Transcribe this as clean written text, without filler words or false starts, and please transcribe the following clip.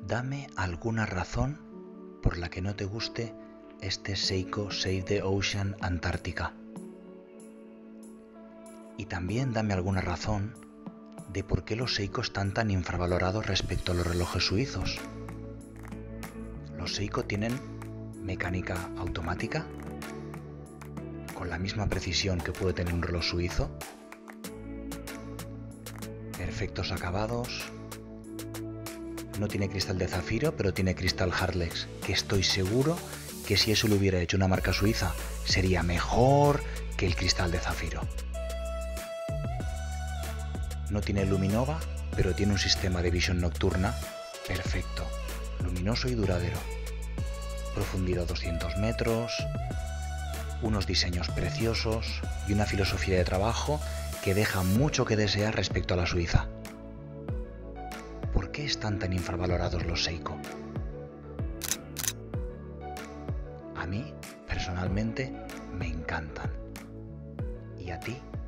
Dame alguna razón por la que no te guste este Seiko Save the Ocean Antártica. Y también dame alguna razón de por qué los Seiko están tan infravalorados respecto a los relojes suizos. Los Seiko tienen mecánica automática, con la misma precisión que puede tener un reloj suizo, perfectos acabados, no tiene cristal de zafiro, pero tiene cristal Hardlex, que estoy seguro que si eso lo hubiera hecho una marca suiza, sería mejor que el cristal de zafiro. No tiene Luminova, pero tiene un sistema de visión nocturna perfecto, luminoso y duradero. Profundidad 200 metros, unos diseños preciosos y una filosofía de trabajo que deja mucho que desear respecto a la suiza. ¿Por qué están tan infravalorados los Seiko? A mí, personalmente, me encantan. ¿Y a ti?